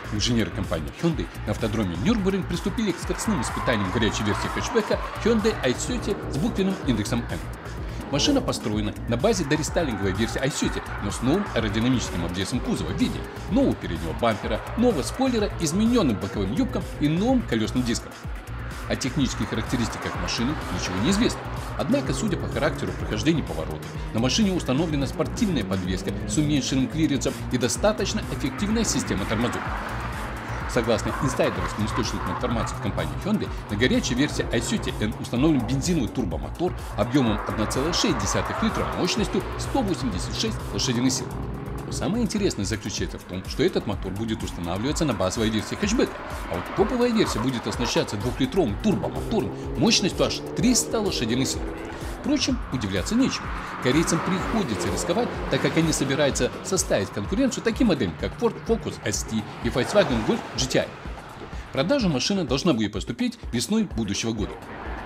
Инженеры компании Hyundai на автодроме Нюрнберг приступили к скоростным испытаниям горячей версии хэтчбека Hyundai i30 с буквенным индексом N. Машина построена на базе дорестайлинговой версии i30, но с новым аэродинамическим обвесом кузова в виде нового переднего бампера, нового спойлера, измененным боковым юбкам и новым колесным диском. О технических характеристиках машины ничего не известно. Однако, судя по характеру прохождения поворотов, на машине установлена спортивная подвеска с уменьшенным клиренсом и достаточно эффективная система тормозов. Согласно инсайдерским источникам информации в компании Hyundai, на горячей версии i30N установлен бензиновый турбомотор объемом 1,6 литра мощностью 186 лошадиных сил. Но самое интересное заключается в том, что этот мотор будет устанавливаться на базовой версии хэтчбека, а вот топовая версия будет оснащаться 2-литровым турбомотором мощностью аж 300 лошадиных сил. Впрочем, удивляться нечему. Корейцам приходится рисковать, так как они собираются составить конкуренцию таким моделям, как Ford Focus ST и Volkswagen Golf GTI. В продажу машина должна будет поступить весной будущего года.